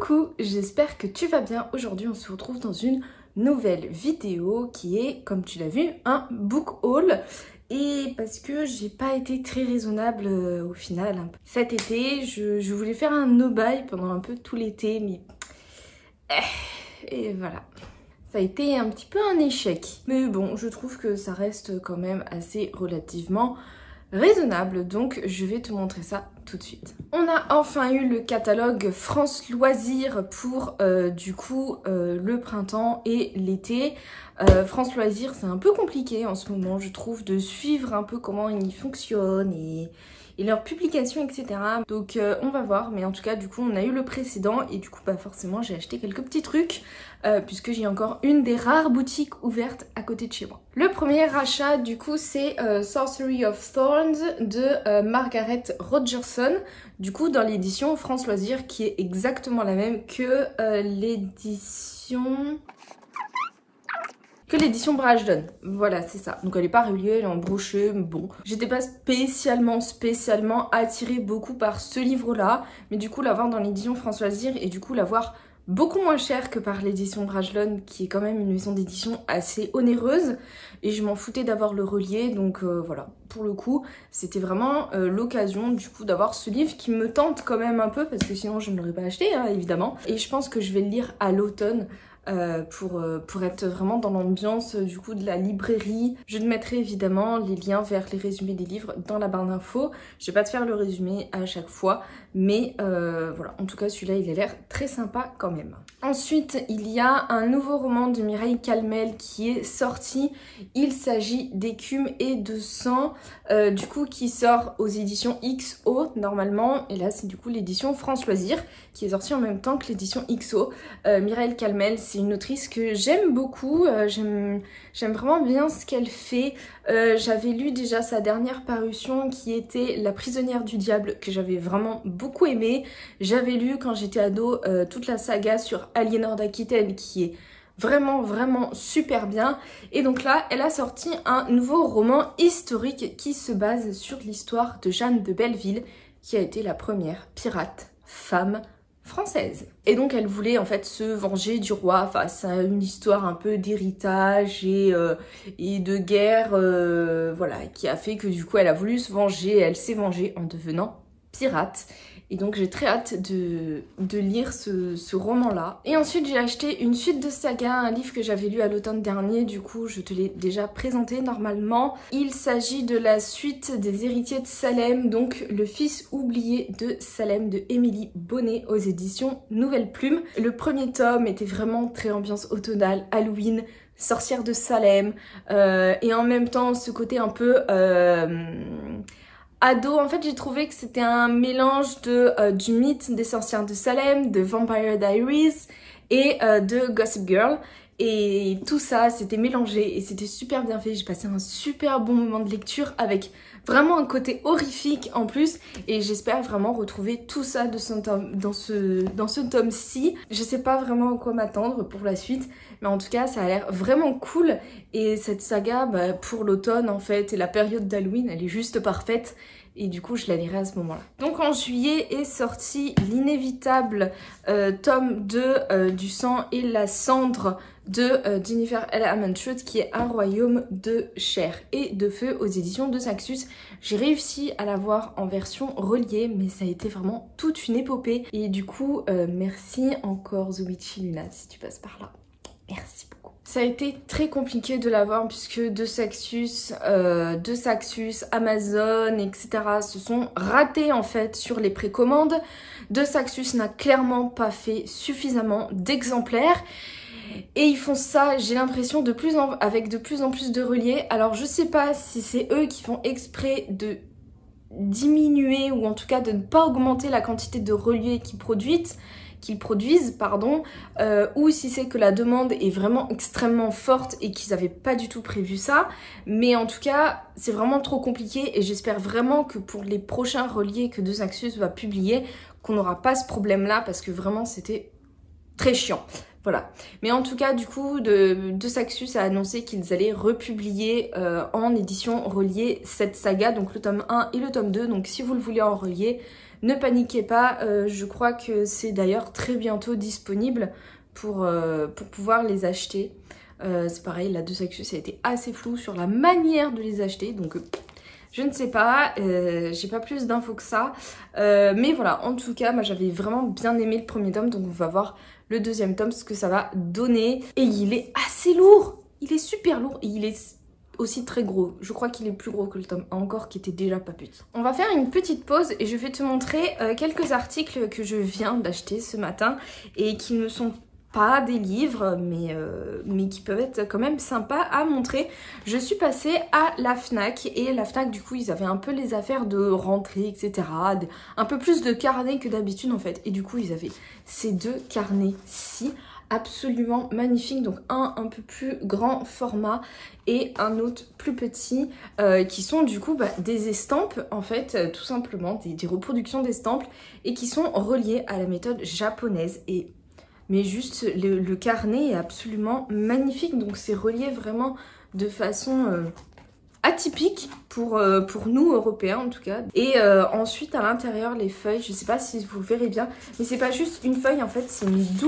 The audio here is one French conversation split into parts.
Coucou, j'espère que tu vas bien. Aujourd'hui on se retrouve dans une nouvelle vidéo qui est, comme tu l'as vu, un book haul. Et parce que j'ai pas été très raisonnable au final. Cet été, je voulais faire un no-buy pendant un peu tout l'été, mais... Et voilà. Ça a été un petit peu un échec. Mais bon, je trouve que ça reste quand même assez relativement raisonnable, donc je vais te montrer ça tout de suite. On a enfin eu le catalogue France Loisirs pour du coup le printemps et l'été. France Loisirs, c'est un peu compliqué en ce moment, je trouve, de suivre un peu comment ils fonctionnent et leurs publications, etc. Donc on va voir, mais en tout cas du coup on a eu le précédent et du coup bah forcément j'ai acheté quelques petits trucs puisque j'ai encore une des rares boutiques ouvertes à côté de chez moi. Le premier achat du coup c'est Sorcery of Thorns de Margaret Rogerson, du coup dans l'édition France Loisirs qui est exactement la même que l'édition Brajlon. Voilà, c'est ça. Donc elle est pas reliée, elle est en brochet, mais bon. J'étais pas spécialement attirée beaucoup par ce livre-là, mais du coup l'avoir dans l'édition France Loisirs et du coup l'avoir beaucoup moins cher que par l'édition Brajlon, qui est quand même une maison d'édition assez onéreuse, et je m'en foutais d'avoir le relié, donc voilà. Pour le coup, c'était vraiment l'occasion du coup d'avoir ce livre qui me tente quand même un peu, parce que sinon je ne l'aurais pas acheté, hein, évidemment. Et je pense que je vais le lire à l'automne, pour être vraiment dans l'ambiance du coup de la librairie. Je te mettrai évidemment les liens vers les résumés des livres dans la barre d'infos. Je vais pas te faire le résumé à chaque fois, mais voilà, en tout cas celui-là il a l'air très sympa quand même. Ensuite il y a un nouveau roman de Mireille Calmel qui est sorti. Il s'agit d'Écume et de sang, du coup qui sort aux éditions XO normalement, et là c'est du coup l'édition France Loisirs qui est sortie en même temps que l'édition XO. Mireille Calmel, c'est une autrice que j'aime beaucoup, j'aime vraiment bien ce qu'elle fait. J'avais lu déjà sa dernière parution qui était La prisonnière du diable, que j'avais vraiment beaucoup aimé. J'avais lu quand j'étais ado toute la saga sur Aliénor d'Aquitaine qui est vraiment super bien. Et donc là, elle a sorti un nouveau roman historique qui se base sur l'histoire de Jeanne de Belleville, qui a été la première pirate femme française. Et donc elle voulait en fait se venger du roi face à une histoire un peu d'héritage et de guerre, voilà, qui a fait que du coup elle a voulu se venger, elle s'est vengée en devenant pirate. Et donc j'ai très hâte de lire ce roman-là. Et ensuite j'ai acheté une suite de saga, un livre que j'avais lu à l'automne dernier, du coup je te l'ai déjà présenté normalement. Il s'agit de la suite des Héritiers de Salem, donc Le fils oublié de Salem de Émilie Bonnet aux éditions Nouvelle Plume. Le premier tome était vraiment très ambiance automnale, Halloween, sorcière de Salem, et en même temps ce côté un peu... ado. En fait j'ai trouvé que c'était un mélange du mythe des sorcières de Salem, de Vampire Diaries et de Gossip Girl. Et tout ça c'était mélangé et c'était super bien fait. J'ai passé un super bon moment de lecture avec vraiment un côté horrifique en plus. Et j'espère vraiment retrouver tout ça dans ce tome-ci. Je sais pas vraiment à quoi m'attendre pour la suite, mais en tout cas ça a l'air vraiment cool. Et cette saga bah, pour l'automne en fait et la période d'Halloween, elle est juste parfaite. Et du coup je la lirai à ce moment là. Donc en juillet est sorti l'inévitable tome 2 du sang et la cendre de Jennifer L. Armentrout, qui est Un royaume de chair et de feu aux éditions de Saxus. J'ai réussi à l'avoir en version reliée, mais ça a été vraiment toute une épopée. Et du coup merci encore Zoichi Luna si tu passes par là. Merci beaucoup. Ça a été très compliqué de l'avoir puisque de Saxus, Amazon, etc. se sont ratés en fait sur les précommandes. De Saxus n'a clairement pas fait suffisamment d'exemplaires. Et ils font ça, j'ai l'impression, avec de plus en plus de reliés. Alors je sais pas si c'est eux qui font exprès de diminuer ou en tout cas de ne pas augmenter la quantité de reliés qu'ils produisent, ou si c'est que la demande est vraiment extrêmement forte et qu'ils n'avaient pas du tout prévu ça. Mais en tout cas, c'est vraiment trop compliqué et j'espère vraiment que pour les prochains reliés que De Saxus va publier, qu'on n'aura pas ce problème-là parce que vraiment c'était très chiant. Voilà. Mais en tout cas, du coup, de Saxus a annoncé qu'ils allaient republier en édition reliée cette saga, donc le tome 1 et le tome 2. Donc si vous le voulez en relié, ne paniquez pas. Je crois que c'est d'ailleurs très bientôt disponible pour pouvoir les acheter. C'est pareil, la de Saxus a été assez floue sur la manière de les acheter, donc je ne sais pas, j'ai pas plus d'infos que ça. Mais voilà, en tout cas, moi j'avais vraiment bien aimé le premier tome, donc on va voir le deuxième tome, ce que ça va donner. Et il est assez lourd, il est super lourd et il est aussi très gros. Je crois qu'il est plus gros que le tome 1 encore, qui était déjà pas petit. On va faire une petite pause et je vais te montrer quelques articles que je viens d'acheter ce matin et qui ne sont pas des livres, mais qui peuvent être quand même sympas à montrer. Je suis passée à la Fnac, et la Fnac, du coup, ils avaient un peu les affaires de rentrée, etc. Un peu plus de carnets que d'habitude, en fait. Et du coup, ils avaient ces deux carnets-ci, absolument magnifiques. Donc, un peu plus grand format et un autre plus petit, qui sont du coup des estampes, en fait, tout simplement, des reproductions d'estampes, et qui sont reliées à la méthode japonaise. Mais juste, le carnet est absolument magnifique. Donc c'est relié vraiment de façon atypique pour nous, Européens en tout cas. Et ensuite, à l'intérieur, les feuilles, je sais pas si vous verrez bien, mais c'est pas juste une feuille, en fait, c'est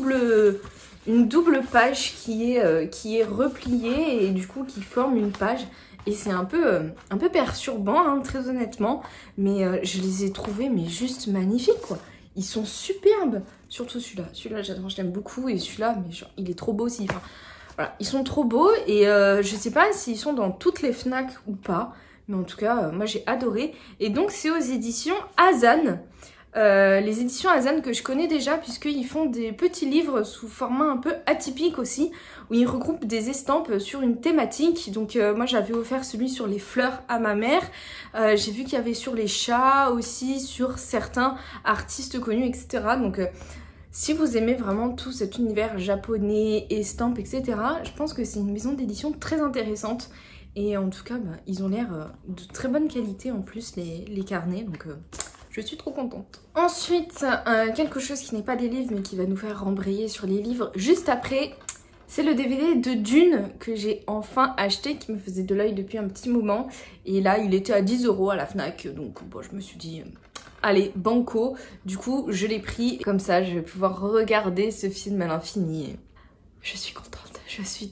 une double page qui est repliée et du coup qui forme une page. Et c'est un peu perturbant, hein, très honnêtement. Mais je les ai trouvés mais juste magnifiques, quoi. Ils sont superbes, surtout celui-là. Celui-là, j'adore, je l'aime beaucoup. Et celui-là, mais genre, il est trop beau aussi. Enfin, voilà, ils sont trop beaux. Et je sais pas s'ils sont dans toutes les Fnac ou pas. Mais en tout cas, moi, j'ai adoré. Et donc, c'est aux éditions Azan. Les éditions Azan que je connais déjà, puisqu'ils font des petits livres sous format un peu atypique aussi, où ils regroupent des estampes sur une thématique. Donc moi j'avais offert celui sur les fleurs à ma mère, j'ai vu qu'il y avait sur les chats aussi, sur certains artistes connus, etc. Donc si vous aimez vraiment tout cet univers japonais, estampes, etc., je pense que c'est une maison d'édition très intéressante. Et en tout cas, ils ont l'air de très bonne qualité en plus, les carnets, donc je suis trop contente. Ensuite, quelque chose qui n'est pas des livres, mais qui va nous faire rembrayer sur les livres juste après, c'est le DVD de Dune que j'ai enfin acheté, qui me faisait de l'œil depuis un petit moment. Et là, il était à 10 € à la Fnac, donc bon, je me suis dit, allez, banco. Du coup, je l'ai pris, comme ça, je vais pouvoir regarder ce film à l'infini. Je suis contente, je suis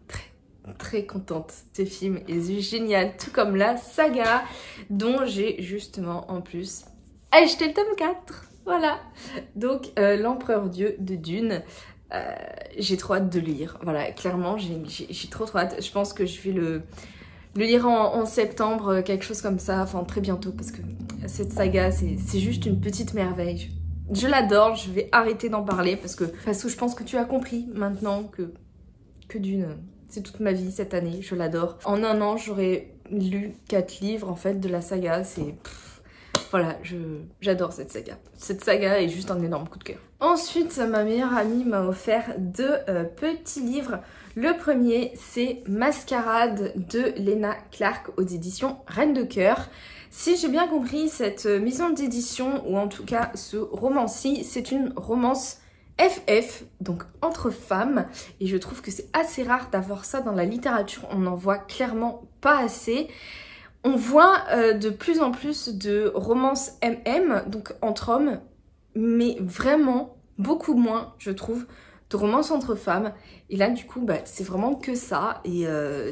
très contente. Ce film est génial, tout comme la saga, dont j'ai justement en plus acheté le tome 4. Voilà. Donc, l'Empereur Dieu de Dune. J'ai trop hâte de le lire. Voilà, clairement, j'ai trop hâte. Je pense que je vais le lire en septembre, quelque chose comme ça. Enfin, très bientôt, parce que cette saga, c'est juste une petite merveille. Je l'adore, je vais arrêter d'en parler, parce que je pense que tu as compris maintenant que Dune, c'est toute ma vie cette année. Je l'adore. En un an, j'aurais lu 4 livres, en fait, de la saga. C'est... Voilà, j'adore cette saga. Cette saga est juste un énorme coup de cœur. Ensuite, ma meilleure amie m'a offert 2 petits livres. Le premier, c'est Mascarade de Lena Clark aux éditions Reine de Cœur. Si j'ai bien compris, cette maison d'édition, ou en tout cas ce roman-ci, c'est une romance FF, donc entre femmes. Et je trouve que c'est assez rare d'avoir ça dans la littérature. On n'en voit clairement pas assez. On voit de plus en plus de romances MM, donc entre hommes, mais vraiment beaucoup moins, je trouve, de romances entre femmes. Et là, du coup, c'est vraiment que ça. Et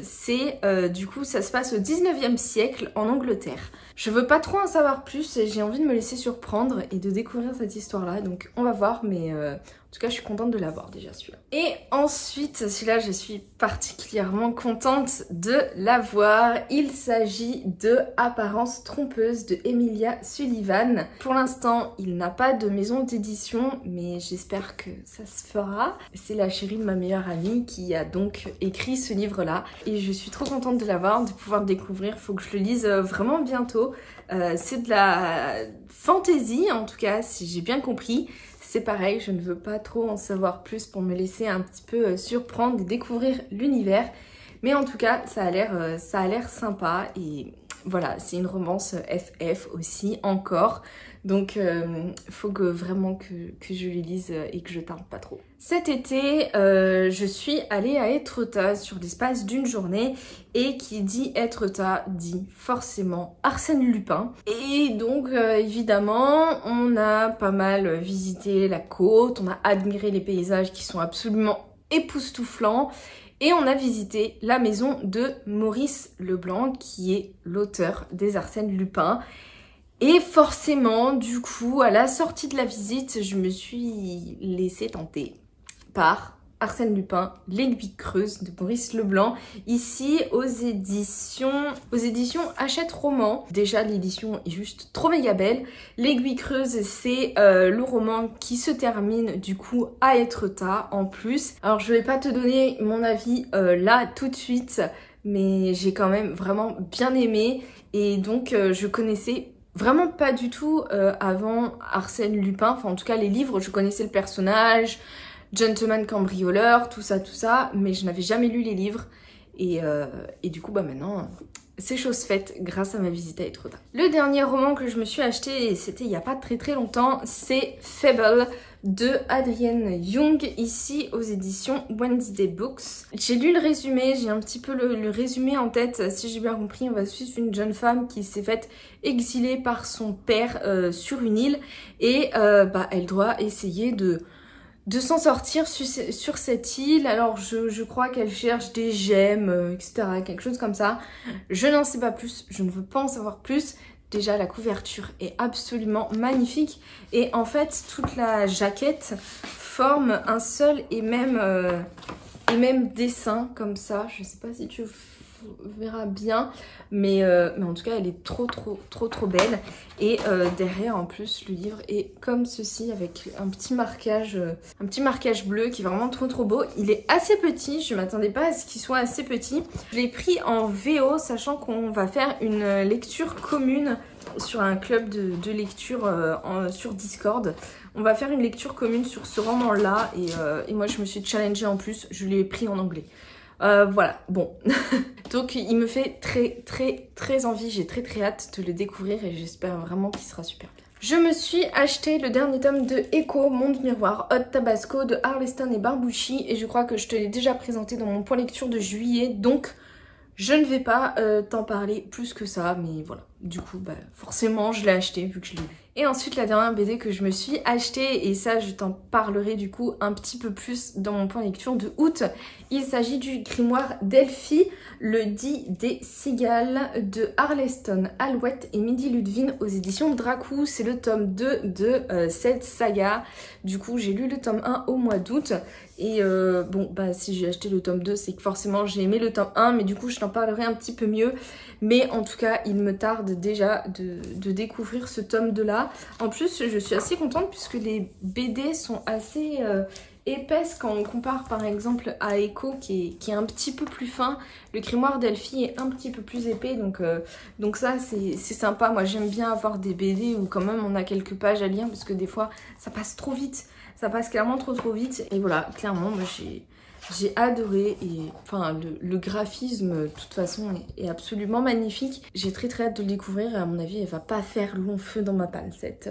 du coup, ça se passe au 19e siècle en Angleterre. Je veux pas trop en savoir plus et j'ai envie de me laisser surprendre et de découvrir cette histoire-là. Donc, on va voir, mais en tout cas, je suis contente de l'avoir déjà, celui-là. Et ensuite, celui-là, je suis particulièrement contente de l'avoir. Il s'agit de Apparence trompeuse de Emilia Sullivan. Pour l'instant, il n'a pas de maison d'édition, mais j'espère que ça se fera. C'est la chérie de ma meilleure amie qui a donc écrit ce livre-là. Et je suis trop contente de l'avoir, de pouvoir le découvrir. Faut que je le lise vraiment bientôt. C'est de la fantasy, en tout cas, si j'ai bien compris. C'est pareil, je ne veux pas trop en savoir plus pour me laisser un petit peu surprendre et découvrir l'univers. Mais en tout cas, ça a l'air sympa et Voilà, c'est une romance FF aussi, encore. Donc, faut que vraiment que je les lise et que je tarde pas trop. Cet été, je suis allée à Étretat sur l'espace d'une journée. Et qui dit Étretat dit forcément Arsène Lupin. Et donc, évidemment, on a pas mal visité la côte. On a admiré les paysages qui sont absolument époustouflants. Et on a visité la maison de Maurice Leblanc, qui est l'auteur des Arsène Lupin. Et forcément, du coup, à la sortie de la visite, je me suis laissée tenter par Arsène Lupin, L'Aiguille creuse de Maurice Leblanc, ici aux éditions Hachette Roman. Déjà, l'édition est juste trop méga belle. L'Aiguille creuse, c'est le roman qui se termine du coup à Étretat en plus. Alors, je vais pas te donner mon avis là tout de suite, mais j'ai quand même vraiment bien aimé. Et donc, je connaissais vraiment pas du tout avant Arsène Lupin, enfin en tout cas les livres, je connaissais le personnage, Gentleman cambrioleur, tout ça, mais je n'avais jamais lu les livres et du coup bah maintenant c'est chose faite grâce à ma visite à Étretat. Le dernier roman que je me suis acheté, et c'était il n'y a pas très longtemps, c'est Fable de Adrienne Young, ici aux éditions Wednesday Books. J'ai lu le résumé, j'ai un petit peu le résumé en tête. Si j'ai bien compris, on va suivre une jeune femme qui s'est faite exiler par son père sur une île et elle doit essayer de s'en sortir sur cette île. Alors je crois qu'elle cherche des gemmes, etc. Quelque chose comme ça. Je n'en sais pas plus, je ne veux pas en savoir plus. Déjà la couverture est absolument magnifique. Et en fait toute la jaquette forme un seul et même dessin comme ça. Je sais pas si tu verras bien, mais en tout cas elle est trop belle. Et derrière en plus le livre est comme ceci avec un petit marquage bleu qui est vraiment trop beau. Il est assez petit, je m'attendais pas à ce qu'il soit assez petit. Je l'ai pris en VO sachant qu'on va faire une lecture commune sur un club de lecture sur Discord. On va faire une lecture commune sur ce roman là et moi je me suis challengée en plus, je l'ai pris en anglais. Voilà, bon. Donc il me fait très envie, j'ai très hâte de le découvrir et j'espère vraiment qu'il sera super bien. Je me suis acheté le dernier tome de Echo, Monde Miroir, Hot Tabasco de Arleston et Barbouchi et je crois que je te l'ai déjà présenté dans mon point lecture de juillet, donc je ne vais pas t'en parler plus que ça, mais voilà. Du coup, bah, forcément, je l'ai acheté vu que je l'ai lu. Et ensuite, la dernière BD que je me suis achetée, et ça, je t'en parlerai du coup un petit peu plus dans mon point lecture de août. Il s'agit du grimoire d'Elphie, le dit des cigales de Arleston, Alouette et Midi Ludwig aux éditions Dracou. C'est le tome 2 de cette saga. Du coup, j'ai lu le tome 1 au mois d'août. Et bon, bah si j'ai acheté le tome 2, c'est que forcément j'ai aimé le tome 1, mais du coup je t'en parlerai un petit peu mieux. Mais en tout cas, il me tarde déjà de découvrir ce tome 2 là. En plus, je suis assez contente puisque les BD sont assez épaisses quand on compare par exemple à Echo qui est un petit peu plus fin. Le grimoire d'Elphie est un petit peu plus épais, donc ça c'est sympa. Moi j'aime bien avoir des BD où quand même on a quelques pages à lire parce que des fois ça passe trop vite. Ça passe clairement trop vite. Et voilà, clairement, moi j'ai adoré. Et enfin, le graphisme, de toute façon, est absolument magnifique. J'ai très hâte de le découvrir. Et à mon avis, elle va pas faire long feu dans ma palle,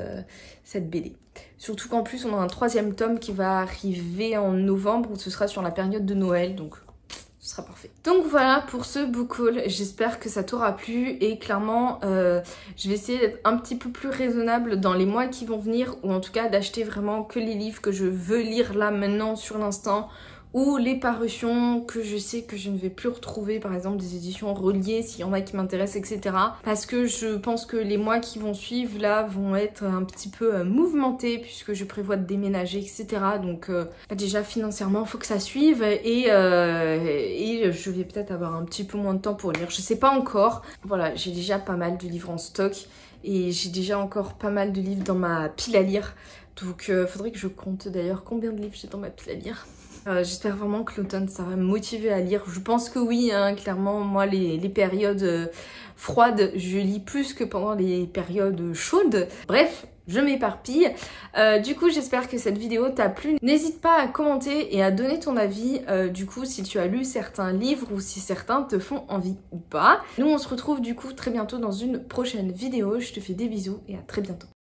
cette BD. Surtout qu'en plus, on a un 3e tome qui va arriver en novembre, où ce sera sur la période de Noël. Donc, ce sera parfait. Donc voilà pour ce book haul, j'espère que ça t'aura plu et clairement je vais essayer d'être un petit peu plus raisonnable dans les mois qui vont venir ou en tout cas d'acheter vraiment que les livres que je veux lire là maintenant sur l'instant ou les parutions que je sais que je ne vais plus retrouver, par exemple des éditions reliées s'il y en a qui m'intéressent, etc. Parce que je pense que les mois qui vont suivre là vont être un petit peu mouvementés puisque je prévois de déménager, etc. Donc déjà financièrement il faut que ça suive et je vais peut-être avoir un petit peu moins de temps pour lire, je sais pas encore. Voilà, j'ai déjà pas mal de livres en stock et j'ai déjà encore pas mal de livres dans ma pile à lire. Donc faudrait que je compte d'ailleurs combien de livres j'ai dans ma pile à lire. J'espère vraiment que l'automne ça va me motiver à lire. Je pense que oui, hein, clairement moi les périodes froides je lis plus que pendant les périodes chaudes. Bref, je m'éparpille. Du coup, j'espère que cette vidéo t'a plu. N'hésite pas à commenter et à donner ton avis, du coup, si tu as lu certains livres ou si certains te font envie ou pas. Nous, on se retrouve du coup très bientôt dans une prochaine vidéo. Je te fais des bisous et à très bientôt.